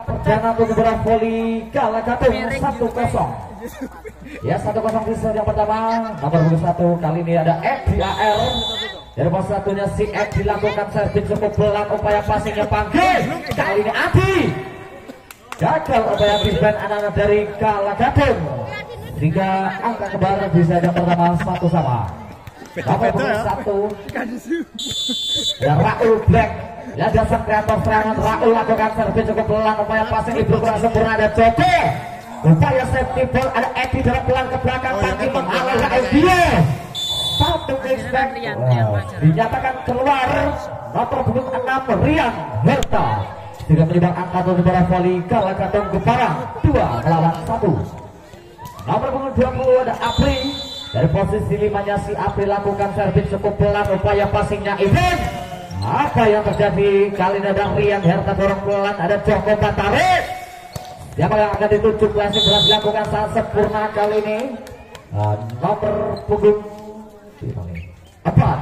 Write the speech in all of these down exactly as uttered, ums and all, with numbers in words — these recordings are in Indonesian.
Perjalanan untuk bola voli kalah Katung satu kosong. Ya satu kosong di set yang pertama. Nomor punggung satu kali ini ada Edi A R. Dari pos satunya si Edi dilakukan servis cukup pelan, upaya passingnya panggil. Kali ini Adi gagal upaya defense anak-anak dari kalah Katung. Sehingga angka kembar di set yang pertama satu sama. Nomor punggung satu dan Raul Black. Ya dasar kreator serangan Raul lakukan servis cukup pelan, upaya passing Ibnu kurang sempurna, ada Joko, upaya safety ball, ada Edi dalam pelan ke belakang, Panji menghalau Raul dia satu expect dinyatakan keluar. Nomor punggung enam Rian Herta tidak menyumbang angka untuk bola voli kalah Katung Jepara dua melawan satu. Nomor punggung dua puluh ada Apri. Dari posisi limanya si Apri lakukan servis cukup pelan, upaya passingnya Ibn. Apa yang terjadi kali ini ada Rian Herta dorong pelan, ada Joko Batarik. Siapa yang akan dituju klasik belas dilakukan sangat sempurna kali ini. Nah, nomor punggung empat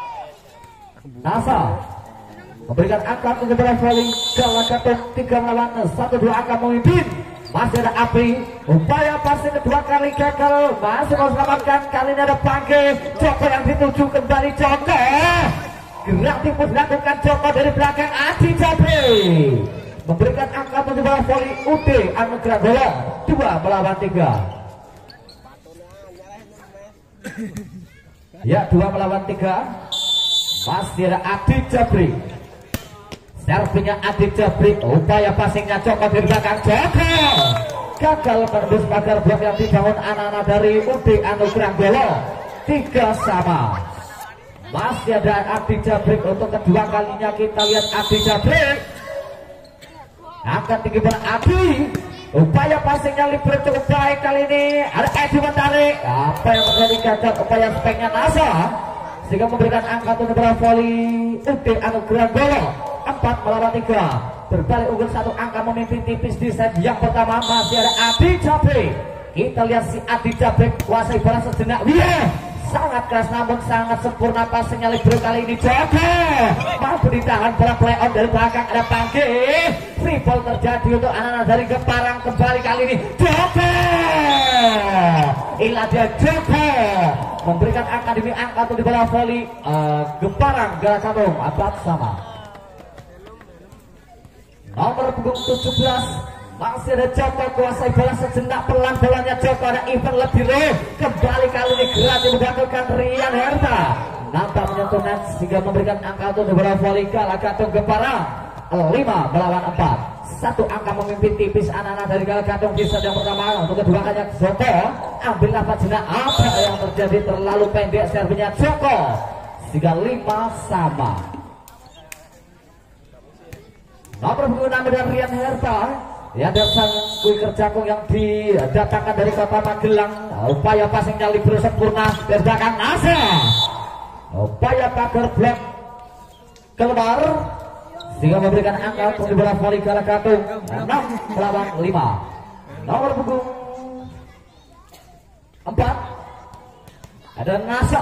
Nasa memberikan angka untuk bola voli kalah Katung tiga melawan satu, dua angka memimpin. Masih ada Apri, upaya passing kedua kali gagal, masih mau selamatkan. Kali ini ada Pangke, Joko yang dituju kembali Joko. Gerak timus dilakukan Joko dari belakang, Adi Jabri memberikan angka untuk bola voli U D Anugerah Golong dua melawan tiga. Ya dua melawan tiga. Masih ada Adi Jabri, servinya Adi Jabri, upaya passingnya Joko dari belakang, Joko gagal menembus pagar blok yang dibangun anak-anak dari U D Anugerah Golong tiga sama. Masih ada Adi Jabrik untuk kedua kalinya kita lihat Adi Jabrik angkat tinggi bola Adi, upaya passingnya libre cukup baik kali ini. Ada Edi menarik, apa yang terjadi gagal upaya speknya Nasa sehingga memberikan angka untuk bola voli U D Anugerah Golong empat melawan tiga. Berbalik unggul satu angka memimpin tipis di set yang pertama. Masih ada Adi Jabrik, kita lihat si Adi Jabrik kuasai bola sejenak. Wih, sangat keras namun sangat sempurna passingnya libero kali ini. Joko mampu ditahan bola play on dari belakang, ada Panggi. Free ball terjadi untuk anak-anak dari Geparang kembali kali ini. Joko Iladia Joko memberikan angka demi angka untuk di bola voli uh, Geparang Kalah Katung empat sama. Nomor punggung tujuh belas masih ada Joko kuasai bola sejenak, pelan bolanya Joko, ada event lebih low kembali kali ini gerak dilakukan Rian Herta nampak menyentuh net sehingga memberikan angka untuk bola voli Kalah Katung Geparang lima melawan empat. Satu angka memimpin tipis anak-anak dari Kalah Katung di set yang pertama. Untuk kedua kalinya Joko ambil nafas jenak, apa yang terjadi terlalu pendek servinya Joko sehingga lima sama. Nomor punggung enam dan Rian Herta ya, ada sang kuiker jakung yang didatangkan dari kota Magelang. Upaya passingnya libero sempurna dari belakang Nasa, upaya pagar blok keluar sehingga memberikan angka untuk bola voli Kalah Katung enam melawan lima. Nomor punggung empat ada Nasa.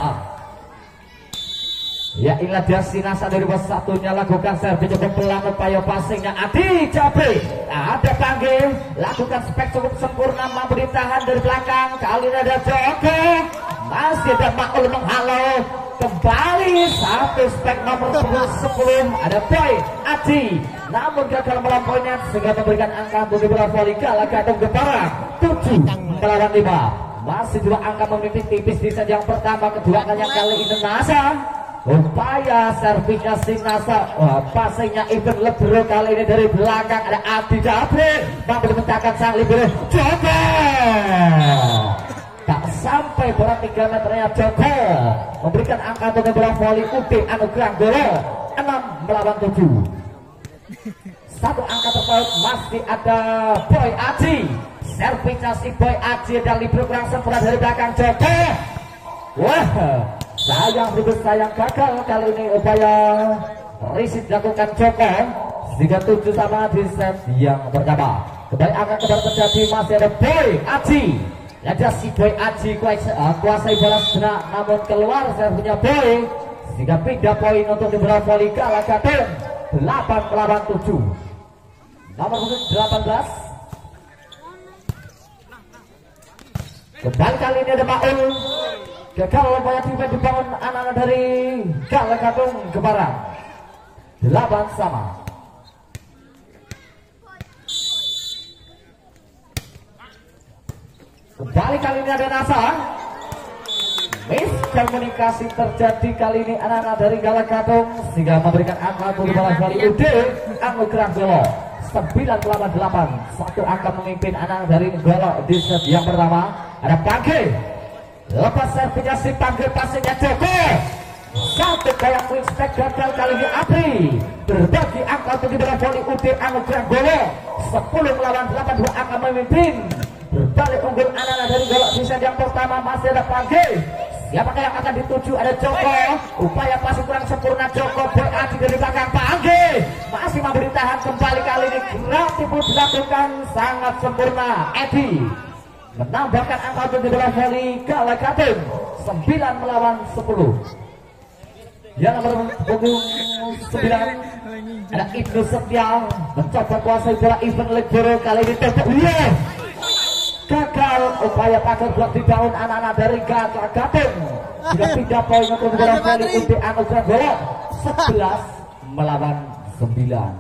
Ya inilah dia si Nasa dari bos satunya lakukan servis cukup pelan, upaya passingnya Adi Jabri, ada panggil lakukan spek cukup sempurna, mampu ditahan dari belakang. Kali ini ada Joko, masih ada Makul menghalau kembali satu spek nomor sepuluh ada Boy Adi namun gagal melampauinya sehingga memberikan angka untuk bola voli Kalah Katung Geparang tujuh melawan lima. Masih dua angka memimpin tipis di set yang pertama. Kedua kalinya kali ini Nasa, upaya servisnya si Nasa, wah passingnya Ibn Lebro kali ini dari belakang, ada Adi Jabri mampu dimentahkan sang libero Joko, tak sampai bola tiga meternya. Joko memberikan angka untuk bola voli U D Anugerah Golong enam melawan tujuh. Satu angka terpaut masih ada Boy Aji, servisnya si Boy Aji dan libero kurang sempurna dari belakang Joko. Wah, sayang ribut sayang gagal kali ini upaya riset dilakukan Joko tiga tujuh sama di set yang pertama. Kembali akan kembali terjadi, masih ada Boy Aji, ada si Boy Aji kuasai, uh, kuasai bola sejenak namun keluar servisnya Boy sehingga pindah poin untuk di bola voli Kalah Katung delapan melawan tujuh. nomor punggung delapan belas. Kembali kali ini ada Maul. Gagal banyak tim dibangun anak-anak dari Galakatung Keparang. Delapan sama. Kembali kali ini ada Nasa. Miskomunikasi terjadi kali ini anak-anak dari Galakatung sehingga memberikan angka untuk bola voli U D Anugerah Golo sembilan melawan delapan. Satu angka memimpin anak dari Golo di set yang pertama. Ada Pangge. Lepas servisnya si Pangge, passingnya Joko. Satu kayak quick stack gagal kali ini Apri. Berbagi angka untuk bola voli U D Anugerah Golo sepuluh melawan delapan. Dua angka memimpin. Berbalik unggul anak-anak dari Golo di set yang pertama. Masih ada Pangge. Siapakah yang akan dituju? Ada Joko. Upaya pasti kurang sempurna Joko. Boy Adi dari belakang Pangge masih memberi tahan. Kembali kali ini kreatif dilakukan sangat sempurna. Edi menambahkan angka untuk bola voli Galakatung sembilan melawan sepuluh. Yang nomor punggung sembilan ada Ibnu Setia mencoba kuasai bola event Legboro kali ini tetap dia. Gagal upaya pagar blok di daun anak-anak dari Galakatung. Sudah tiga poin untuk bola voli U D Anugerah Golo sebelas melawan sembilan.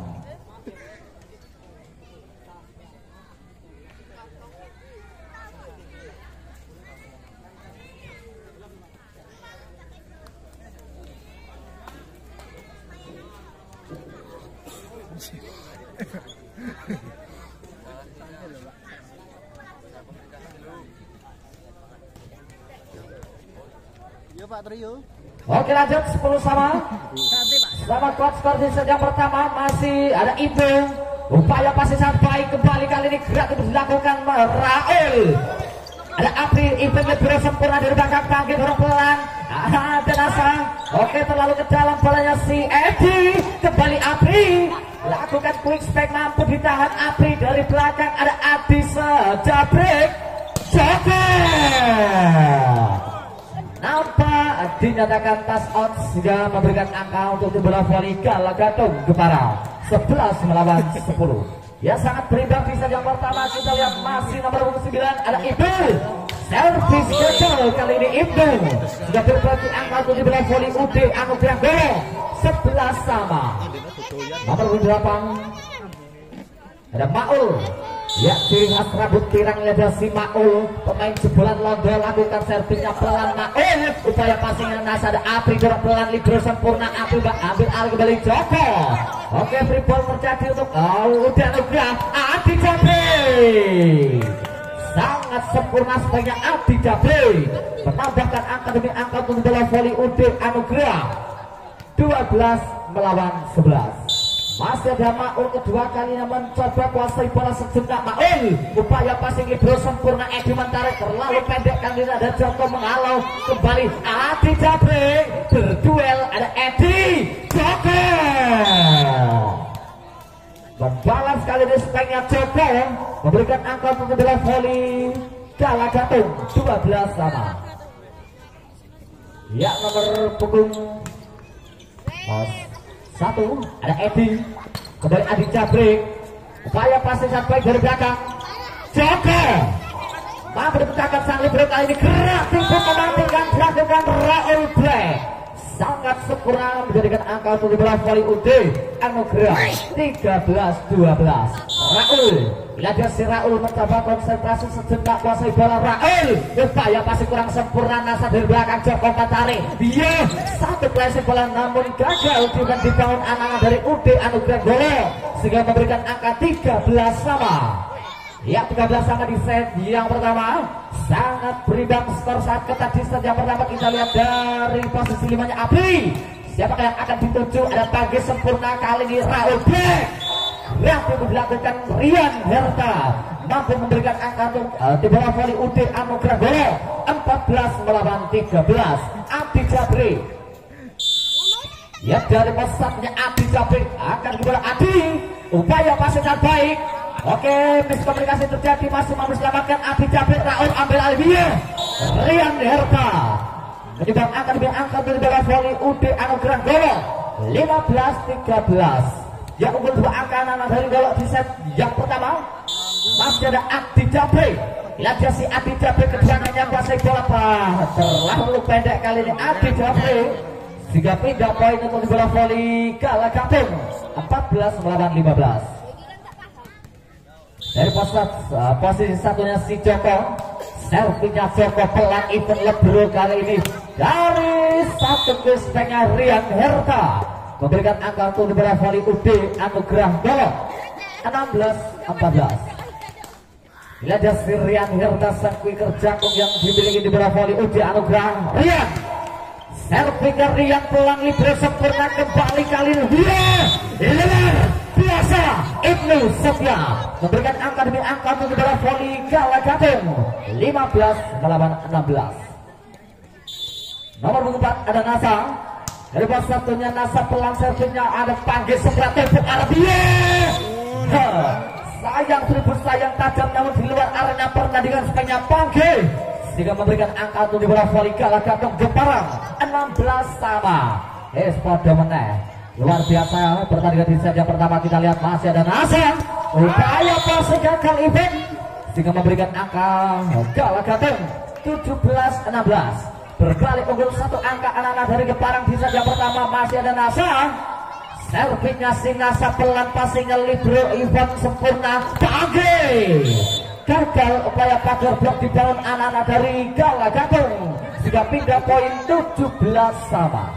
Oke lanjut sepuluh sama. Sama coach skor di set yang pertama masih ada Ibu. Upaya pasti sangat baik kembali kali ini gerak terus dilakukan Raul. Ada Apri, Ibu lebih sempurna dari belakang Pangge dorong pelan. Ada Nasa. Oke terlalu ke dalam bolanya si Edi. Kembali Apri. Lakukan quick spek mampu ditahan Apri dari belakang. Ada Adi sejabrik. Joko. Nampak dinyatakan touch out sehingga memberikan angka untuk bola voli Galakatung Keparang sebelas melawan sepuluh. Ya sangat berimbang di set yang pertama. Kita lihat masih nomor sembilan ada Ibnu. Servis gagal kali ini Ibnu sudah berbagi angka untuk bola voli U D Anugerah Golo sebelas sama. Nomor delapan ada Maul. Ya ciri khas rambut pirangnya ada si Maul. Pemain jebolan Londo lakukan servisnya pelan Maul. Upaya passingnya Nasa ada Apri dorong pelan libero sempurna Apri ambil alih kembali Joko. Oke free ball terjadi untuk oh, udah Anugerah Adi Jabri. Sangat sempurna sebagai Adi Jabri menambahkan angka demi angka untuk bola voli U D Anugerah dua belas melawan sebelas. Masih ada Maul kedua kalinya mencoba kuasai bola sejenak Maul. Upaya passing Ibro sempurna Edi menarik terlalu pendek kali ini ada Joko menghalau kembali Adi Jabri berduel ada Edi Joko. Membalas kali ini speknya Joko memberikan angka untuk bola voli Galakatung dua belas sama. Ya nomor punggung satu ada Edi kembali Adi Jabri. Upaya passing sangat baik dari belakang Joko mampu dipecahkan sang libero kali ini gerak timbul memantikan dilakukan Raul Black sangat sempurna menjadikan angka untuk bola voli U D Anugerah tiga belas dua belas. Raul belajar si Raul mencoba konsentrasi sejenak kuasai bola Raul. Upaya pasti kurang sempurna Nasa dari belakang Joko tarik dia satu klasik bola namun gagal dengan dibangun anak-anak dari U D Anugerah Golo sehingga memberikan angka tiga belas sama. Ya tiga belas sama di set yang pertama. Sangat berimbang skor saat ketat di set yang pertama. Kita lihat dari posisi limanya Apri. Siapakah yang akan dituju? Ada Pangge sempurna kali ini Raul Black. Reaktif dilakukan Rian Herta mampu memberikan angka untuk uh, di bola voli U D Anugerah Golo empat belas melawan tiga belas. Adi Jabri. Ya dari pesatnya Adi Jabri akan ke bola Adi. Upaya passing sangat baik. Oke, miskomunikasi terjadi masih mampu selamatkan Adi Jabri. Raul ambil alih dia. Rian Herta menyumbang angka demi angka dari bola voli U D Anugerah Golo lima belas tiga belas. yang unggul dua angka anak dari golok di set yang pertama. Masih ada Adi Jabe. Lihat si Adi Jabe keduanya kuasai bola pak. Terlalu pendek kali ini Adi Jabe. Jika pindah poin untuk di bola voli kalah kapten empat belas melawan lima belas. Dari posat uh, posisi satunya si Joko. Servinya Joko pelan event lebro kali ini dari satu kespeknya Rian Herta memberikan angka untuk di bola voli U D Anugerah Golok enam belas empat belas. Bila ada si Rian Herta sang quicker jangkung yang dimiliki di bola voli U D Anugerah Rian. Servinya Rian pelan libero sempurna kembali kali ini luar biasa. Ibnu Setia memberikan angka demi angka untuk di bola voli kalah kapten lima belas melawan enam belas. Nomor empat ada Nasa. Dari bawah satunya Nasa pelan servisnya ada panggil sebelah tembok Arabia. Sayang tribun sayang tajam namun di luar arena pertandingan sepanjang panggil sehingga memberikan angka untuk di bola voli kalah kapten Jepara enam belas sama. Esport meneh luar biasa pertandingan di set yang pertama. Kita lihat masih ada Nasa upaya passing gagal event sehingga memberikan angka kalah kapten tujuh belas enam belas. Berbalik unggul satu angka anak-anak dari Keparang di set yang pertama. Masih ada Nasa. Servisnya si Nasa pelan passingnya libero event sempurna panggil gagal upaya pagar blok di dalam anak-anak dari Gala Gatung sehingga pindah poin tujuh belas sama.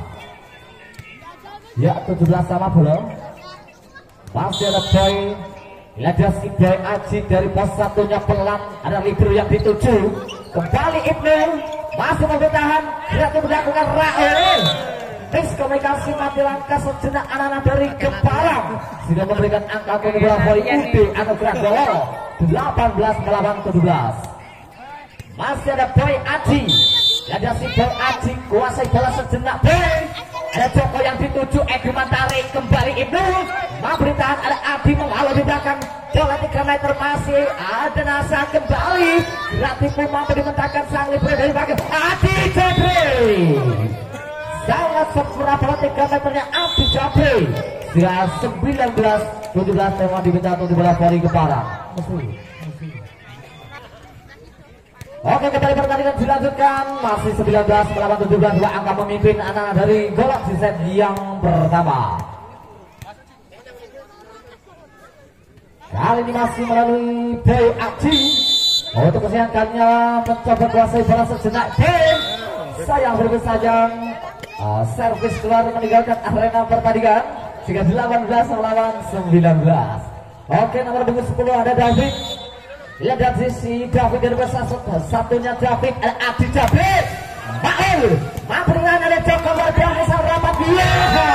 Ya tujuh belas sama belum. Masih ada boy. Ada si boy Aji dari pos satunya pelan ada libero yang dituju kembali Ibnu masih bertahan kreatif melakukan Raul. Miskomunikasi mati langkah sejenak anak-anak dari Keparang sudah memberikan angka ke bola voli U D Anugerah Golok delapan belas melawan tujuh belas. Masih ada boy Aji. Ada si boy Aji kuasai bola sejenak boy. Ada Joko yang dituju Edi Mantari kembali Ibnu memberi tahan ada Adi menghalau di belakang bola tiga meter masih ada Nasa kembali gratis pun mampu dimentahkan sang libero dari bagian Adi Jabe. Sangat sempurna bola tiga meternya Adi Jabe. Sudah sembilan belas tujuh belas memang diminta untuk di bola voli Keparang. Oke, kembali pertandingan dilanjutkan masih sembilan belas melawan tujuh belas. Dua angka memimpin anak dari Golok di set yang pertama. Kali ini masih melalui Boy Aji. Untuk kesehatannya mencoba kuasai bola sejenak. Sayang berikut saja uh, servis keluar meninggalkan arena pertandingan sehingga delapan belas melawan sembilan belas. Oke, nomor punggung sepuluh ada David. Lihat dari si David dari besar satunya David ada Adi Jabe. Mael memberikan ada Joko berbiasa rapat dia.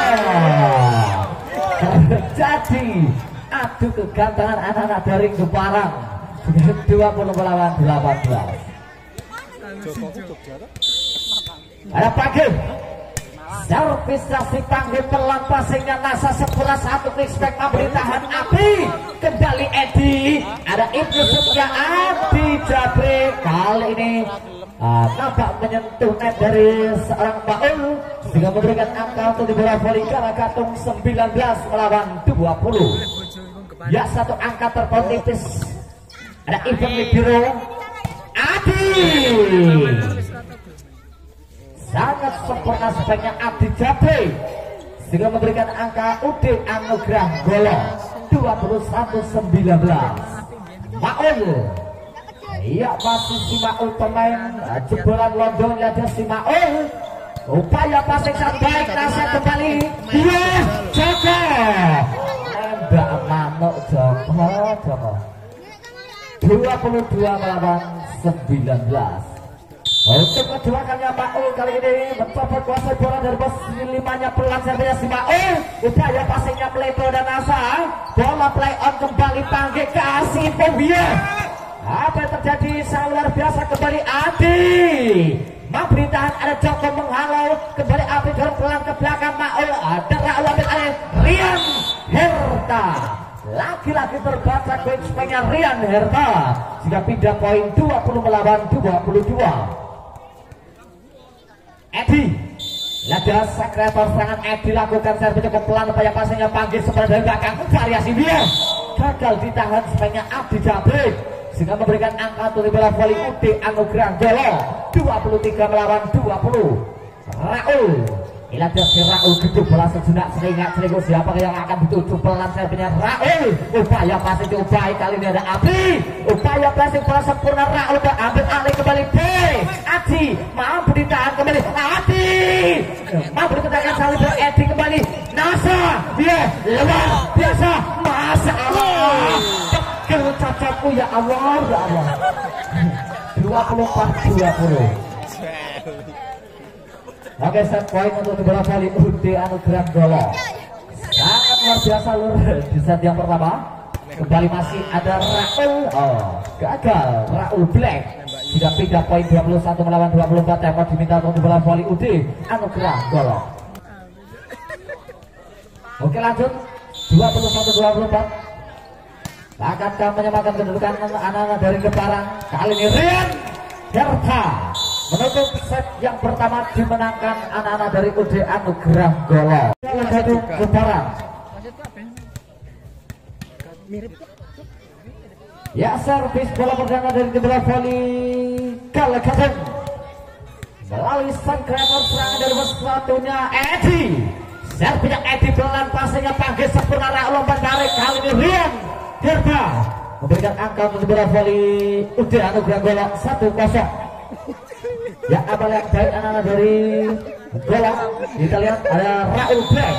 Jadi adu kegantangan anak-anak dari Keparang dua puluh melawan delapan belas. Ada Panggil servis si Panggil pelan passingnya Nasa sempurna satu expect pemerintahan api kembali Edi ada Ibnu Setia Adi Jabe kali ini uh, nampak menyentuh net dari seorang Maul sehingga memberikan angka untuk di bola voli Gala Gatung sembilan belas melawan dua puluh. Ya satu angka terpontitis ada Ibnu Libero Adi sangat sempurna sebaiknya Adi Jabe sehingga memberikan angka U D Anugerah Golok dua puluh satu sembilan belas. Maul iya masih si Maul pemain jebolan London. Ada si Maul upaya passing sangat baik Nasa kembali dia Joko nembak manuk Joko Joko dua puluh dua melawan sembilan belas. Untuk kedua kalinya Maul kali ini mencoba kuasai bola dari posisi limanya pelan servisnya si Maul. Upaya passingnya Pleto dan Nasa. Bola play on kembali Panggil kasih Fobia. Apa yang terjadi sangat luar biasa kembali Adi. Memberi tahan ada Joko menghalau kembali Adi dorong pelan ke belakang Maul. Ada Raul ambil alih Rian Herta. Lagi-lagi terbaca poin supaya Rian Herta jika pindah poin dua puluh melawan dua puluh dua. Edi Lada sekretor serangan Edi dilakukan servis cukup pelan upaya pasangnya panggil sebelah dari belakang variasi dia gagal ditahan sebaiknya Abdi Jabrik sehingga memberikan angka untuk bola voli U D Anugerah Golo dua puluh tiga melawan dua puluh. Raul Ilada si Raul gedung bola sejenak seringat selingkuh siapa yang akan dituju pelan servisnya Raul upaya passing cukup baik kali ini ada Abdi upaya passing bola sempurna Raul ambil alih kembali B Adi mampu ditahan kembali Adi mampu ditahan salib Edi kembali Nasa dia luar biasa Masya Allah pegel cacatku ya Allah ya Allah dua puluh empat dua puluh. Oke, set point untuk bola voli U D Anugerah Golo. Sangat luar biasa lur di set yang pertama. Kembali masih ada Raul. Oh, gagal. Raul Black sudah pindah poin dua puluh satu melawan dua puluh empat. Tempat diminta untuk bola voli U D Anugerah Golo. Oke, lanjut dua puluh satu dua puluh empat. Akankah menyamakan kedudukan anak-anak dari Keparang? Kali ini Rian Herta menutup set yang pertama dimenangkan anak-anak dari U D Anugerah Golo. Salah satu Keparang. Ya, servis bola perdana dari bola voli Kalekaten melalui sang kreator serangan dari satunya Edi. Servisnya Edi pelan pasangnya panggil sempurna Raul lompat tarik kali ini Rian Herta memberikan angka untuk bola voli U D Anugerah Golo satu kosong. Ya, abal yang baik anak-anak dari Golo. Kita lihat ada Raul Black.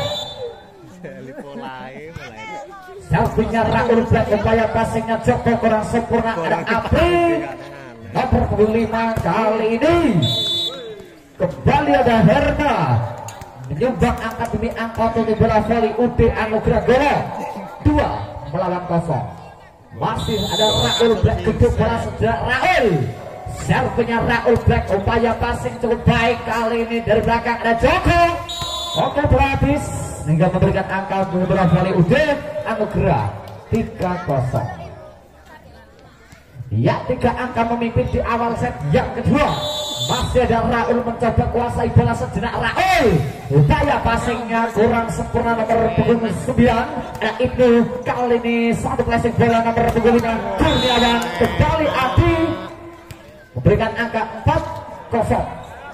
Selfie-nya Raul Black upaya passingnya Joko kurang sempurna ada Apri nomor punggung lima kali ini kembali ada Herna menyumbang angka demi angka untuk bola voli U D Anugerah Golo dua melawan kosong. Masih ada Raul Black gedung bola sejak Raul servisnya Raul Black upaya passing cukup baik kali ini dari belakang ada Joko. Oke, bola habis hingga memberikan angka untuk bola voli U D Anugerah tiga kosong. Ya, tiga angka memimpin di awal set yang kedua. Masih ada Raul mencoba kuasai bola sejenak Raul upaya passingnya kurang sempurna nomor punggung sembilan ada Ibnu kali ini satu passing bola nomor punggung lima Kurniawan kembali Adi memberikan angka empat kosong.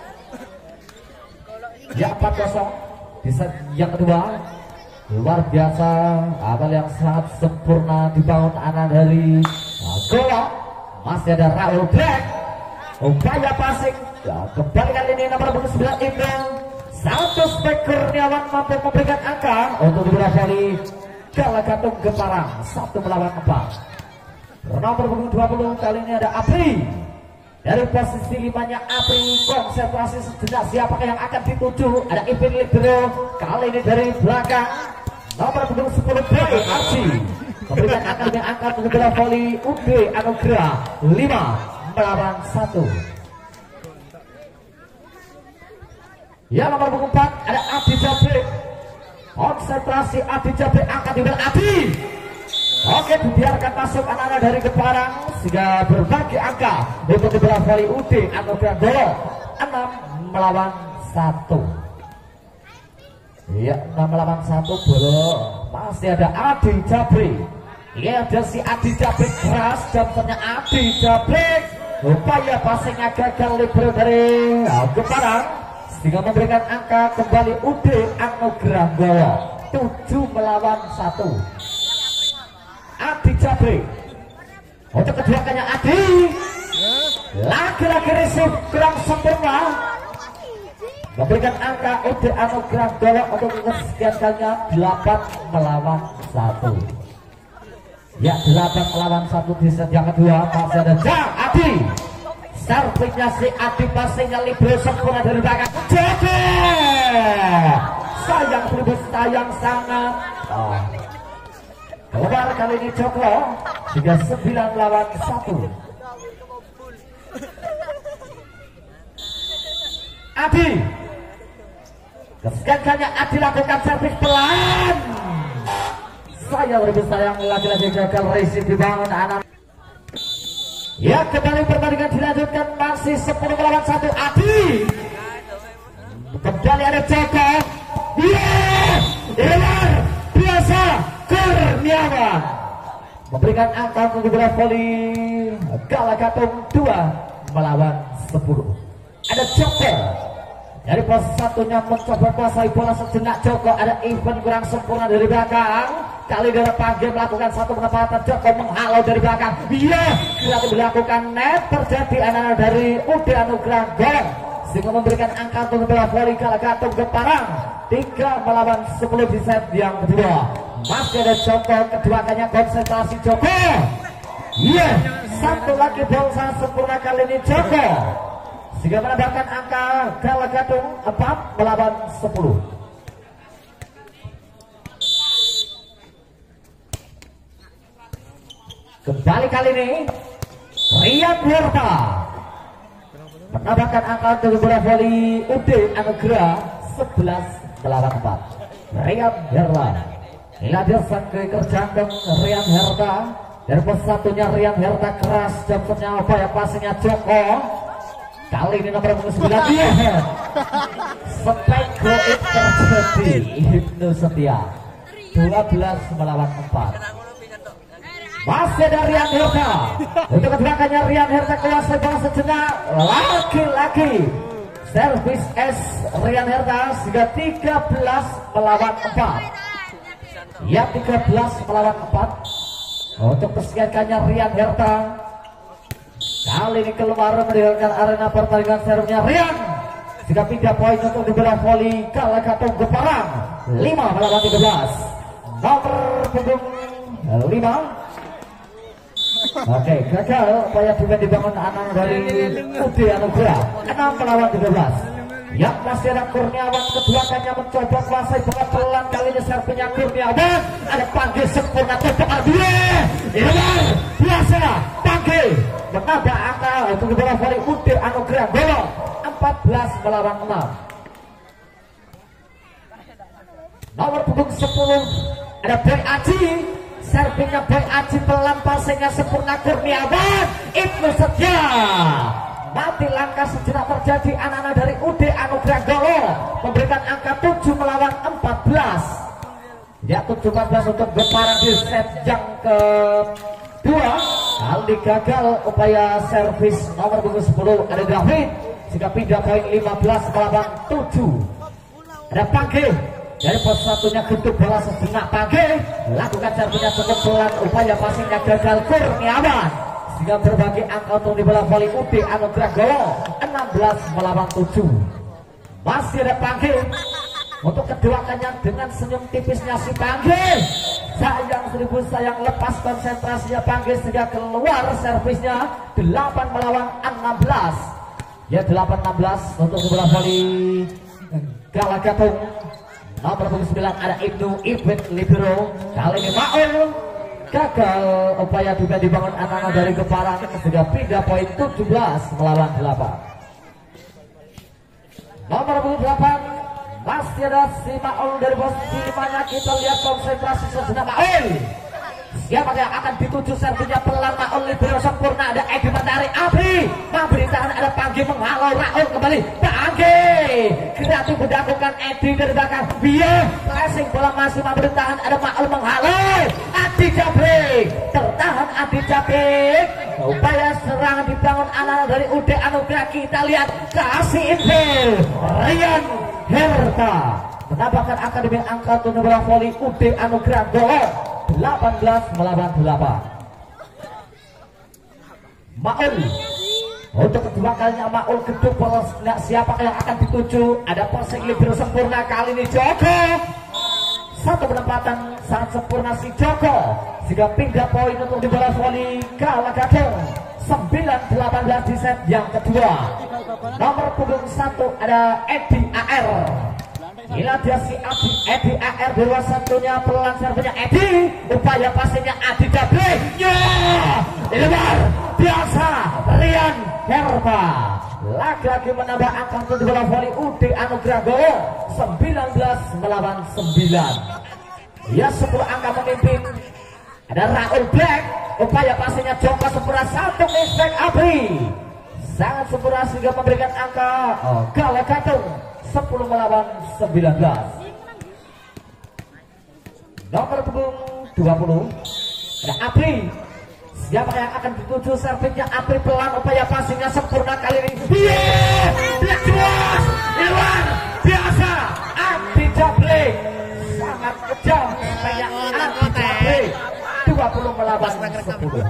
Ya, empat kosong di set yang kedua. Luar biasa awal yang sangat sempurna dibangun anak dari Golo. Masih ada Raul Black upaya passing ya, kembali kali ini nomor sembilan Ibnu satu spek Kurniawan mampu memberikan angka untuk bola voli Kalekatung Keparang satu melawan empat. Nomor dua puluh kali ini ada Apri. Dari posisi limanya Apri konsentrasi sejenak siapakah yang akan dituju ada Ipin Libero kali ini dari belakang nomor sepuluh B Arsi memberikan angka dengan angka untuk bola voli U D Anugerah lima melawan satu. Ya, nomor empat ada Adi Jabrik konsentrasi Adi Jabrik angkat di belakang Adi. Oke, dibiarkan masuk anak-anak dari Keparang sehingga berbagi angka untuk bola voli U D Anugerah Golo enam melawan satu. Ya, enam melawan satu bola masih ada Adi Jabrik. Ya, ada si Adi Jabrik keras jamnya Adi Jabrik upaya passingnya gagal libero dari Keparang sehingga memberikan angka kembali U D Anugerah Golo tujuh melawan satu. Adi Jabrik untuk kedua kalinya Adi lagi-lagi receive kurang sempurna memberikan angka U D Anugerah Golo untuk kesekian kalinya delapan melawan satu. Ya, delapan melawan satu di set yang kedua. Masih ada Jang Adi servisnya si Adi passingnya libero sempurna dari belakang Joko sayang beribus sayang sangat oh. Keluar kali ini Joko tiga sembilan lawan satu. Adi kesekiannya Adi lakukan servis pelan saya lebih sayang lagi-lagi gagal racing dibangun anak. Ya, kembali pertandingan dilanjutkan masih sepuluh melawan satu. Adi kembali ada Joko. Yeah, luar biasa Kurniawan memberikan angka untuk bola voli Galakatung dua melawan sepuluh. Ada Joko dari pos satunya mencoba kuasai bola sejenak. Joko ada event kurang sempurna dari belakang. Kali dari panggil melakukan satu penempatan. Joko menghalau dari belakang. Iya, kreatif dilakukan net terjadi anak dari Ude Anugrah Golong sehingga memberikan angka untuk bola voli Galakatung Geparang tiga melawan sepuluh di set yang kedua. Masih ada Joko, kedua kalinya konsentrasi Joko. Iya, yeah, satu lagi bola sangat sempurna kali ini Joko sehingga menambahkan angka Galakatung empat melawan sepuluh. Kembali kali ini Rian Herta menambahkan angka untuk bola voli Ude Anugrah sebelas melawan empat. Rian Herta, inilah dia sang kicker jantung Rian Herta. Dari pos satunya Rian Herta keras jumpernya apa ya passingnya Joko. Kali ini nomor sembilan dia spike goit terjadi Ibnu Setia dua belas melawan empat. Masih ada Rian Herta untuk kedua Rian Herta kuasai bola sejenak. Laki-laki servis S Rian Herta sehingga tiga belas melawan empat. Ya, tiga belas melawan empat. Untuk kesekiannya Rian Herta kali ini keluar meninggalkan arena pertandingan. Serumnya Rian sehingga pindah poin untuk di bola voli Galakatung Geparang lima melawan tiga belas. Nomor punggung lima. Oke, gagal upaya juga dibangun anak dari Ude Anugrah enam melawan tiga belas. Yang masih ada Kurniawan, kedua kalinya mencoba kuasai bola pelan. Kali ini servisnya Kurniawan, ada panggil sempurna coba dua. Ini biasa panggil menambah angka untuk bola voli Ude Anugrah Golong empat belas melawan enam. Nomor punggung sepuluh ada Boy Aji. Servingnya Boy Aji pelan, passingnya sempurna Kurniawan. Ibnu Setia mati langkah sejenak terjadi anak-anak dari Ude Anugrah Golong memberikan angka tujuh melawan empat belas. Ya, tujuh empat belas untuk Geparang di set yang kedua. Kali gagal upaya servis nomor punggung sepuluh ada David sehingga pindah poin lima belas melawan tujuh. Ada Panggil dari pos satunya gedung bola sejenak. Panggil lakukan servisnya cukup pelan, upaya passingnya gagal Kurniawan sehingga berbagi angka untuk di bola voli Ude Anugrah Golong enam belas melawan tujuh. Masih ada Panggil untuk kedua kalinya dengan senyum tipisnya si Panggil. Sayang seribu sayang, lepas konsentrasinya Panggil sehingga keluar servisnya delapan melawan enam belas. Ya, delapan enam belas untuk di bola voli Galakatung. Nomor sembilan ada Ibnu Ibn Libero. Kali ini Maul gagal upaya juga dibangun anak-anak dari Geparang sudah pindah poin tujuh belas melawan delapan. Nomor delapan masih ada si Maul dari posisi limanya. Kita lihat konsentrasi sejenak Maul. Siapa yang akan dituju servisnya pelan Maul Libero sempurna. Ada Edi Mentari Abri memberi tahan, ada Panggil menghalau Raul kembali. Panggil kreatif mendapatkan Edi dari belakang. Biar flashing bola masih memberi tahan, ada Maul menghalau. Adi Jabrik tertahan, Adi Jabrik upaya serangan dibangun anak dari Ude Anugrah. Kita lihat kasih infil Rian Herta menambahkan akademi angka untuk bola voli Ude Anugrah Golong delapan belas melawan delapan. Maul untuk kedua kalinya Maul gedung bola. Siapa yang akan dituju? Ada passing libero sempurna kali ini Joko. Satu penempatan sangat sempurna si Joko sehingga pindah poin untuk di bola voli Galakatung sembilan delapan belas di set yang kedua. Nomor punggung satu ada Edi A R. Inilah dia si Adi, Edi A R dua satunya pelan servisnya Edi, upaya passingnya Adi Jabrik. Ya, ini luar biasa Rian Herta lagi-lagi menambah angka untuk di bola voli Ude Anugrah Golong sembilan belas melawan sembilan. Ya, sepuluh angka memimpin. Ada Raul Black, upaya passingnya Joko sempurna satu impact Abri sangat sempurna sehingga memberikan angka oh, Galakatung sepuluh melawan sembilan belas. Nomor punggung dua puluh ada Apri. Siapa yang akan dituju servisnya? Apri pelan, upaya passingnya sempurna kali ini. Iya, dia jelas, luar biasa. Apri Jabrik sangat kejam. Kayak Apri Jabrik dua puluh melawan sepuluh.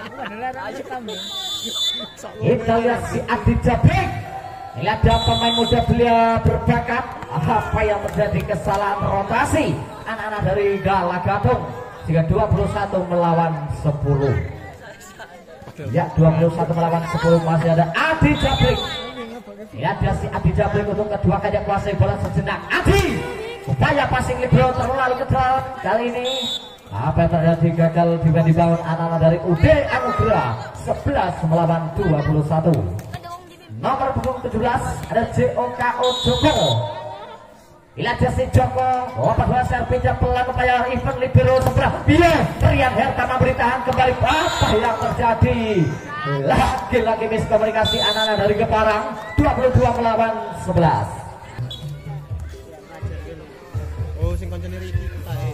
Kita lihat si Apri Jabrik. Lihat ada pemain muda belia berbakat. Apa yang terjadi kesalahan rotasi anak-anak dari Galagadung sehingga dua puluh satu melawan sepuluh. Ya, dua puluh satu melawan sepuluh. Masih ada Adi Jabrik. Ya, ada si Adi Jabrik untuk kedua kali kuasai bola sejenak. Adi, upaya passing libero terlalu ketat kali ini. Apa yang terjadi? Gagal juga dibangun anak-anak dari U D Anugerah. Sebelas melawan dua puluh satu. Nomor punggung tujuh belas ada J O K O Joko. Bila Jesse Joko, oh pada servisnya pelan upaya event libero sebelah. Iya, Rian Hertama beritahan kembali. Apa yang terjadi? Lagi-lagi miskomunikasi anak-anak dari Keparang. Dua puluh dua melawan sebelas. Oh, sing koncone iki putahe.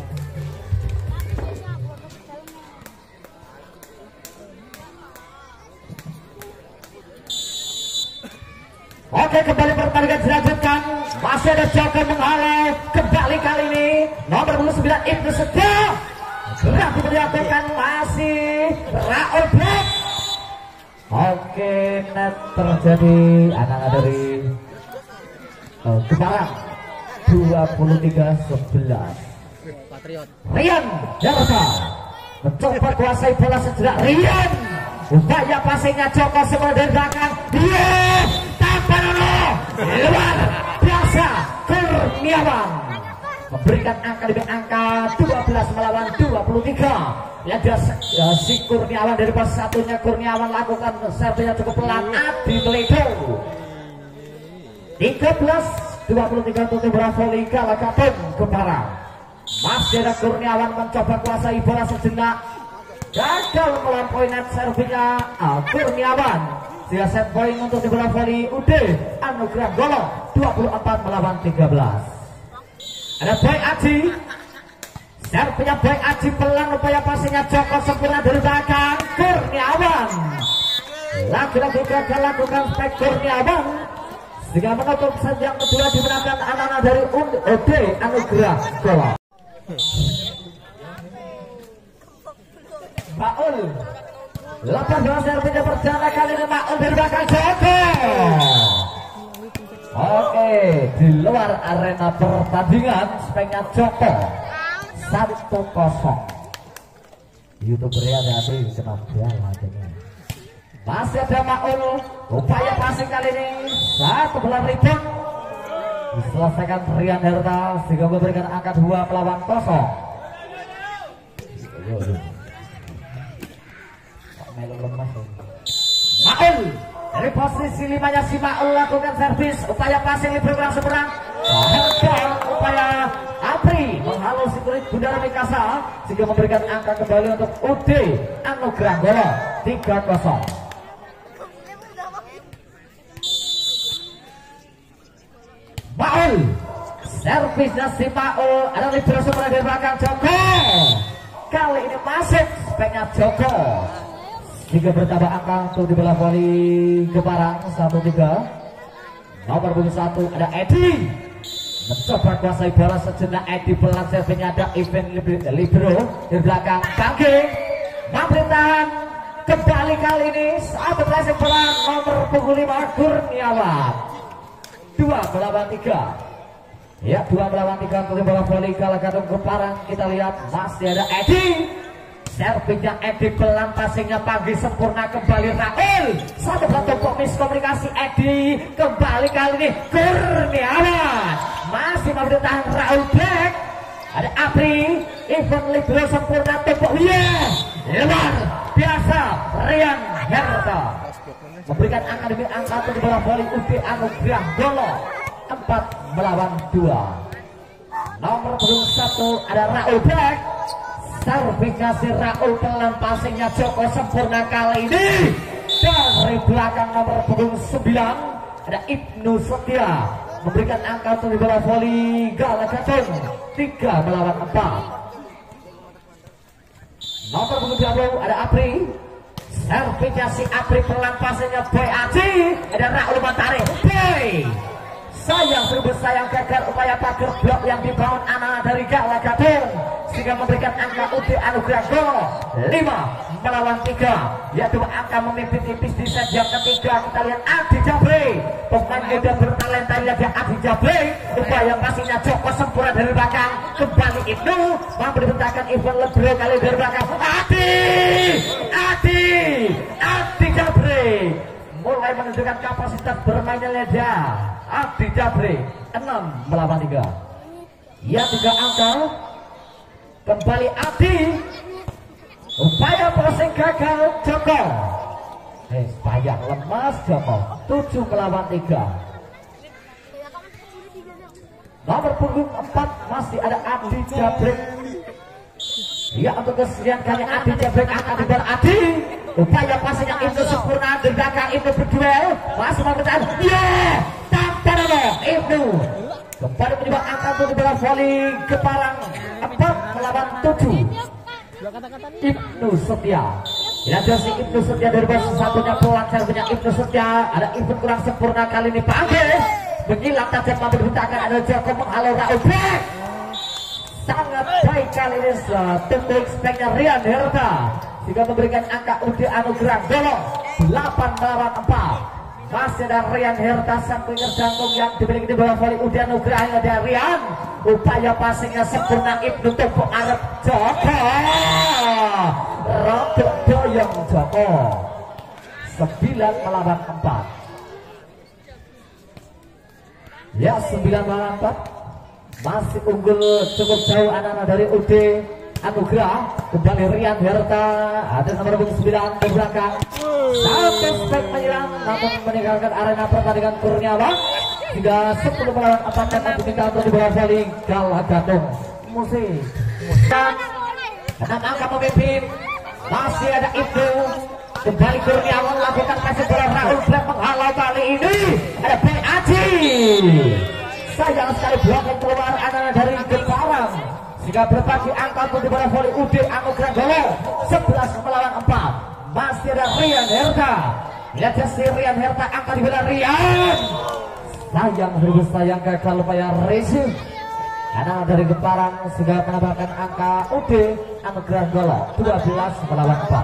Oke, kembali pertandingan dilanjutkan. Masih ada Joko menghalau. Kembali kali ini nomor puluh sembilan Ibnu Setia. Sudah diperlihatkan masih Raul Black. Oke, net terjadi anak-anak dari oh, Keparang. Dua puluh tiga sebelas. Patriot. Rian Jarka mencoba kuasai bola sejenak. Rian, upaya passingnya Joko semua dari belakang. Iya, Tampanono luar biasa. Kurniawan memberikan angka demi angka dua belas melawan dua puluh tiga. Ya, dia, ya, si Kurniawan dari pas satunya Kurniawan lakukan servisnya cukup pelan. Adi Meledo tiga belas dua puluh tiga untuk tim Bravoli Galagadung Keparang. Masih ada Kurniawan mencoba kuasai bola sejenak. Gagal melampaui net servisnya uh, Kurniawan. Sehingga set point untuk tim Bravoli U D Anugerah Golong dua puluh empat melawan tiga belas. Ada Boy Aji. Servisnya Boy Aji pelan, upaya passingnya Joko sempurna dari belakang. Kurniawan lagi-lagi gagal lakukan spek Kurniawan. Sehingga menutup set yang kedua dimenangkan anak-anak dari U D Anugerah Golong. Maul lepas bola servisnya berjalan kali ini. Maul dari belakang Joko. Oke, di luar arena pertandingan speknya Joko satu kosong. YouTuber ya hati kena bola hatinya. Masih ada Maul, upaya passing kali ini satu bola rebound diselesaikan Rian Herta sehingga memberikan angka dua melawan kosong. Maul dari posisi limanya si Maul lakukan servis, upaya passing libero langsung berang. Harga upaya Apri menghalau si kulit Bundara Mikasa sehingga memberikan angka kembali untuk U D Anugerah Golong tiga kosong. Maul servisnya si Maul ada libero sebelah dari belakang Joko. Kali ini masuk speknya Joko hingga bertambah angka untuk di bola voli Keparang satu tiga. Nomor punggung satu ada Edi mencoba kuasai bola sejenak. Edi pelan servisnya ada event libero di belakang Bangke mampu tahan kembali kali ini saat berhasil pelan nomor punggung lima Kurniawan dua melawan tiga. Ya, dua melawan tiga untuk bola voli Galagadung Keparang. Kita lihat masih ada Edi. Servisnya Edi pelan, passingnya pagi sempurna kembali Raul. Satu belah miskomunikasi Edi kembali kali ini Kurniawan masih mampu ditahan Raul Black. Ada Apri, event libero sempurna tumpuk. Yeah, luar biasa Rian Herta memberikan angka demi angka untuk bola voli U D Anugerah Golong empat melawan dua. Nomor punggung satu ada Raul Black. Servisasi Raul pelan, passingnya Joko sempurna kali ini dari belakang nomor punggung sembilan ada Ibnu Setia memberikan angka untuk bola voli Galakatung tiga melawan empat. Nomor punggung dua puluh ada Apri. Servisnya si Apri, pelan pasenya Boy Aji. Ada Raul Mantari. Boy sayang, serbu sayang gagal upaya pagar blok yang dibangun anak dari Galakatung sehingga memberikan angka U D anugerah gol lima melawan tiga, yaitu angka memimpin tipis di set yang ketiga. Kita lihat Adi Jabri, pemain muda bertalenta. Lihat ya Adi Jabri, upaya pastinya Joko sempurna dari belakang, kembali Ibnu mampu dibentangkan Ivan Lebro kali dari belakang. Adi Adi Adi Jabri mulai menunjukkan kapasitas bermainnya dia. Adi Jabri enam melawan tiga. Ya tiga angka. Kembali Adi. Upaya passing gagal Joko. Eh, sayang lemas Joko. tujuh melawan tiga. Nomor punggung empat masih ada Adi Jabri. Ya untuk kesekian kali Adi Jabri akan dibar Adi. Upaya passing yang itu sempurna dari belakang, itu berduel masih mengejar. Ya, tanpa nama Ibnu kembali menyebabkan angka untuk di bola voli Keparang empat melawan tujuh. Ibnu Setia. Ya si Ibnu Setia dari bos satunya pelancar punya Ibnu Setia. Ada Ibnu kurang sempurna kali ini Pak Agis. Menyilang tajam mampu dibentangkan, ada Joko menghalau Raul Black. Sangat baik kali ini tentu speknya Rian Herta jika memberikan angka U D anugerah golong delapan melawan empat. Masih ada Rian Herta sang winger jantung yang dimiliki di bola voli U D anugerah. Ada Rian, upaya passingnya sempurna Ibnu tumpuk Arab Joko. Rodok doyong Joko sembilan melawan empat. Ya sembilan melawan empat. Masih unggul cukup jauh anak-anak dari U D anugerah. Kembali Rian Herta, ada nomor sembilan di belakang. Satu spek menyerang namun meninggalkan arena pertandingan Kurniawan hingga sepuluh melawan empat dan diminta untuk di bola voli Galakatung. Musik dan enam angka pemimpin masih ada itu. Kembali Kurniawan lakukan kasih bola Raul Black menghalau kali ini. Ada Boy Aji. Sayang sekali blok yang keluar anak dari Keparang sehingga berbagi angka untuk di bola voli U D anugerah golong sebelas melawan empat. Masih ada Rian Herta. Lihat si Rian Herta angka di bola Rian. Sayang seribu sayang gagal upaya receive anak dari Keparang sehingga menambahkan angka U D anugerah golong dua belas melawan empat.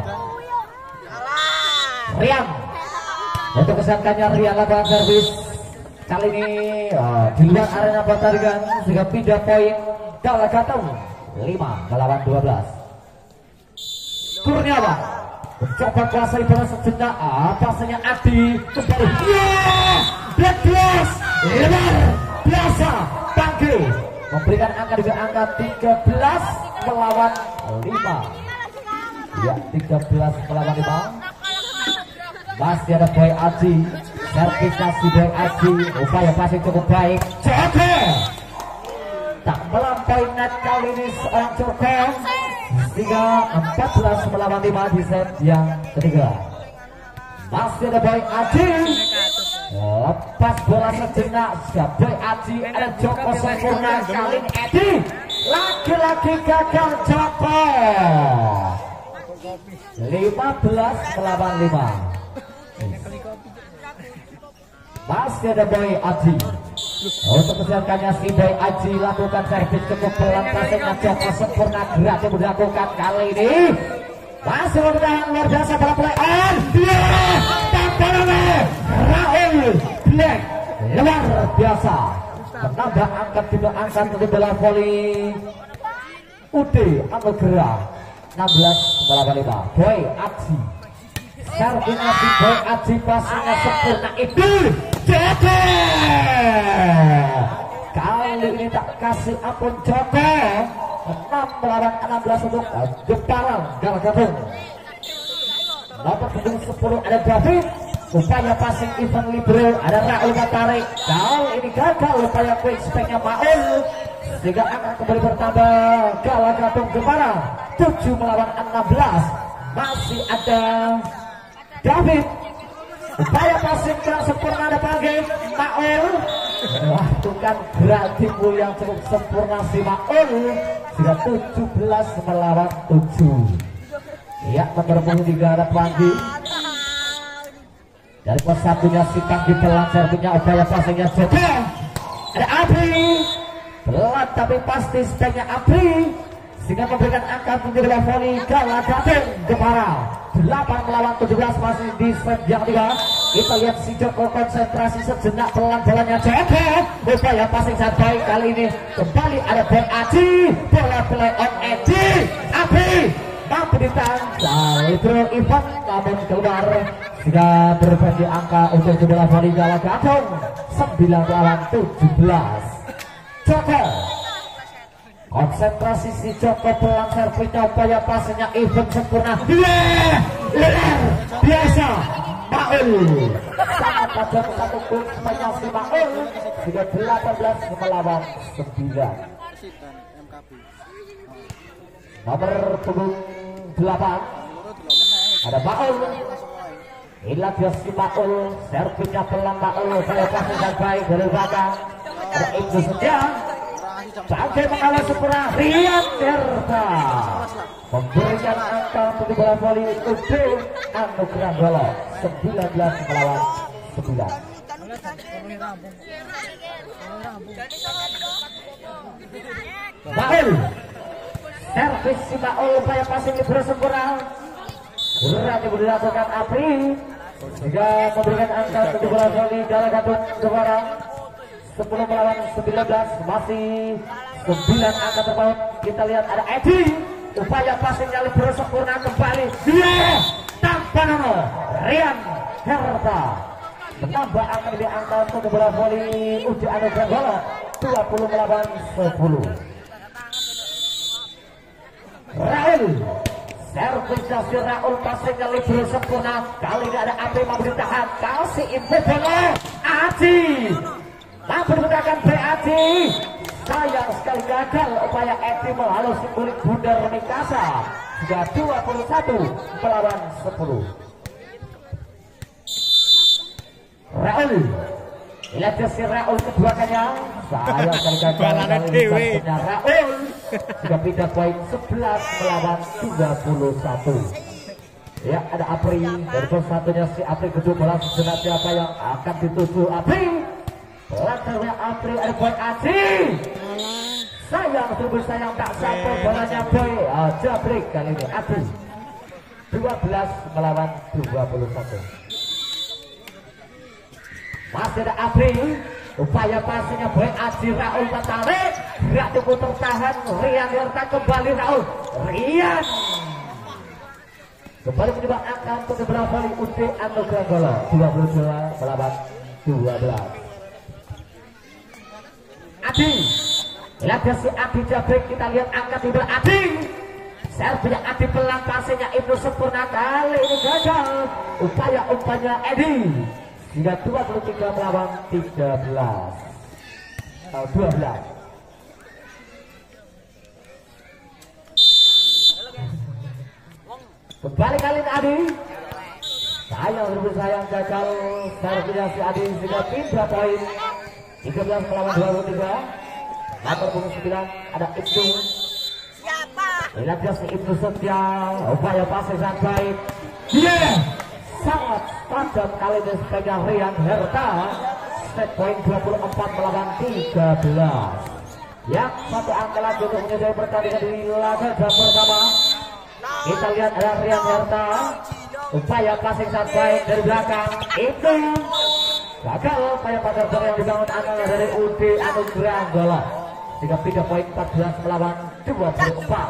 Rian untuk kesangkannya Rian lakukan servis. Kali ini uh, di luar arena pertandingan sehingga pindah poin Galakatung lima melawan dua belas. Kurniawan mencoba kuasai bola sejenak. Pasnya Adi kembali. Yeah! Black Blast luar biasa panggil memberikan angka juga angka tiga belas melawan lima. Ya tiga belas melawan lima. Masih ada Boy Aji. Sertifikasi Boy Aji, upaya passing cukup baik. Joko tak melampaui net kali ini seorang Joko sehingga empat belas melawan lima di set yang ketiga. Masih ada Boy Aji, lepas bola sejenak. Boy Aji ada Joko sempurna kali ini. Edi lagi-lagi gagal Joko. lima belas melawan lima. Masih ada Boy Aji. Untuk kesiapannya si Boy Aji lakukan servis cukup pelan. Pasangnya Joko sempurna gerak yang dilakukan kali ini. Masih bertahan luar biasa pada play on. Dia tanpa nama Raul Black luar biasa menambah angkat juga angkat untuk bola voli U D anugerah enam belas melawan lima. Boy Aji. Servinasi Boy Aji pasangnya sempurna itu Joko. Kali ini tak kasih ampun Joko. enam melawan enam belas untuk Keparang Galakatung. Nomor punggung sepuluh ada David. Upaya passing Ivan Libro. Ada Raul Matarik. Kali ini gagal upaya quick speknya Maul sehingga akan kembali bertambah Galakatung Keparang tujuh melawan enam belas. Masih ada David. Upaya passing kurang sempurna ada panggil Maul. melakukan gerak timbul yang cukup sempurna si Maul. Sudah tujuh belas melawan tujuh. Ya, nomor punggung tiga ada Panggi. Dari pos satunya si Panggi pelan servisnya, upaya passingnya Joko. Ada Abri. Pelan tapi pasti stepnya Abri. Sehingga memberikan angka untuk bola voli Gala Gading Jepara. delapan melawan tujuh belas masih di set yang tiga. Kita lihat si Joko konsentrasi sejenak, pelan bolanya Joko. Upaya passing saat baik kali ini. Kembali ada Ben Aji. Bola play on Edi. Abi mampu ditahan. Libero Ivan namun keluar. Sehingga berbagi angka untuk bola voli Gala Gading. sembilan melawan tujuh belas. Joko. Konsentrasi si Joko, pelan servisnya, upaya passingnya Ivan sempurna. Biasa Maul sangat tajam satu gol sepanjang si Maul. Sudah delapan belas melawan sembilan. Nomor punggung delapan ada Maul. Inilah dia si Maul, servisnya pelan Maul, upaya passing yang baik dari belakang. Ada Ibu saja. Sampai mengalah sempurna Rian Herta memberikan angka untuk bola voli untuk Anugerah Golok. Sembilan belas melawan sembilan. Maul servis si Maul, upaya passing libero sempurna. Berat yang dilakukan Apri sehingga memberikan angka untuk bola voli Gala Gading Jepara. sepuluh melawan sembilan belas, masih sembilan angka terpaut. Kita lihat ada Edi, upaya passingnya libero sempurna kembali. Dia tanpa nama Rian Herta menambah angka di angka untuk bola voli Uji Anugerah Golok. Dua puluh melawan sepuluh. Raul servisnya si Raul, passingnya libero sempurna. Kali ini ada Api mampu ditahan, kasih info bola Aji mampu menggunakan B A C. Sayang sekali gagal upaya Edi menghalus simbolik Bunda Mikasa. Sudah dua puluh satu melawan sepuluh. Raul, lihat si Raul kedua kalinya. Sayang sekali gagal kali Raul. Sudah pindah poin sebelas melawan dua puluh satu. Ya, ada Apri dari pos satunya si Apri, kedua bola sejenak siapa yang akan dituju Apri. Pelanggarnya Apri ada Boy Aji. Sayang tubuh sayang tak sampai bolanya Boy Jabrik kali ini Aji. dua belas melawan dua puluh satu. Masih ada Apri, upaya passingnya Boy Aji. Raul tertarik, gerak tubuh tertahan. Rian Herta kembali Raul. Rian kembali mencoba angka untuk bola voli U D Anugerah Golok. dua puluh dua melawan dua belas. Adi, lihat si Adi Jabrik, kita lihat angkat tiba Adi. Servisnya Adi pelan, passingnya Ibnu sempurna, kali ini gagal. Upaya umpannya Edi. Hingga dua puluh tiga melawan tiga belas. Oh, dua belas. Kembali kali ini Adi. Sayang lebih sayang gagal servisnya si Adi, sehingga pindah poin. tiga belas melawan dua puluh tiga. Nomor punggung sembilan ada Ibnu. Siapa? Lihat si Ibnu Setia, upaya passing sangat baik. Dia sangat tajam kali ini sebagai Rian Herta. Set point dua puluh empat melawan tiga belas. Yang satu angka lagi untuk menyudahi pertandingan di laga pertama. Kita lihat ada Rian Herta, upaya passing sangat baik dari belakang. Itu gagal upaya pasar yang dibangun anaknya dari U D Anugerah Golok. Sehingga pindah poin empat belas melawan dua puluh empat.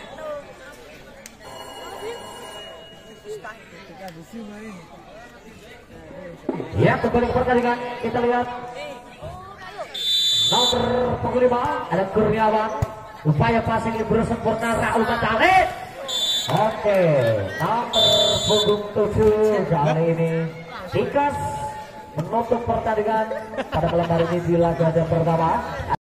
Ya, kembali ke pertandingan. Kita lihat nomor punggung lima ada Kurniawan, upaya passing libero sempurna. Raul tertarik. Oke, nomor punggung tujuh kali ini Tikas menutup pertandingan pada malam hari ini di laga yang pertama.